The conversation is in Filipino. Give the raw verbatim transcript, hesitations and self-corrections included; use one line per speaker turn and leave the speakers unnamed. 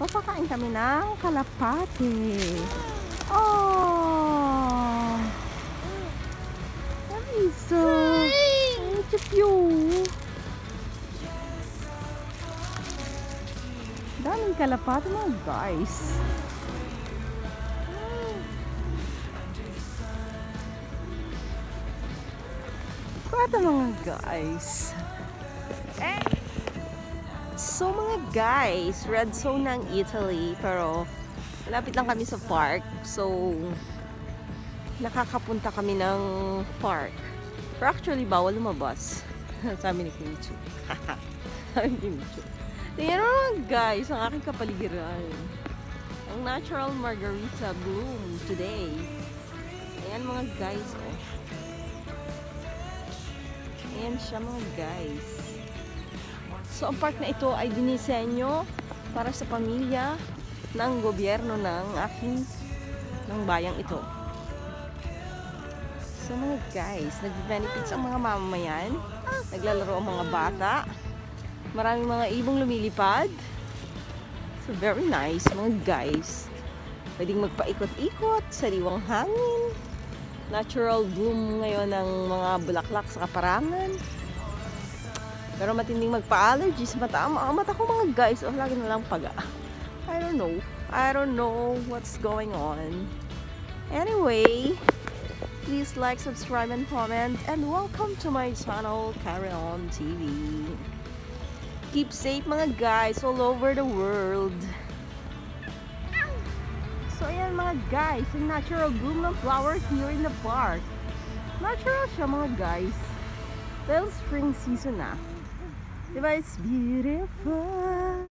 Papakain kami ng kalapate. Oh! Marisa! Ay, chipyo! Daming kalapate mga guys. Kwata mga guys. Eh! So mga guys, red zone ng Italy, pero malapit lang kami sa park. So, nakakapunta kami ng park. Pero actually, bawal lumabas. Sabi ni Kimichu. Sabi ni Kimichu. Tingnan mo mga guys, ang aking kapaligiran. Ang natural margarita bloom today. Ayan mga guys, oh. Ayan siya mga guys. So, ang park na ito ay dinisenyo para sa pamilya ng gobyerno ng aking ng bayang ito. So, mga guys, nag-benefits ang mga mamamayan. Naglalaro ang mga bata. Maraming mga ibong lumilipad. So, very nice, mga guys. Pwedeng magpaikot-ikot, sariwang hangin. Natural bloom ngayon ng mga bulaklak sa kaparangan. Pero matinding magpa-allergy sa mata. Ang mata ko mga guys, oh, lagi na lang paga. I don't know. I don't know what's going on. Anyway, please like, subscribe, and comment. And welcome to my channel, Carry On T V. Keep safe mga guys all over the world. So ayan mga guys, yung natural bloom ng flower here in the park. Natural siya mga guys. Dahil spring season na. Diba, it's beautiful.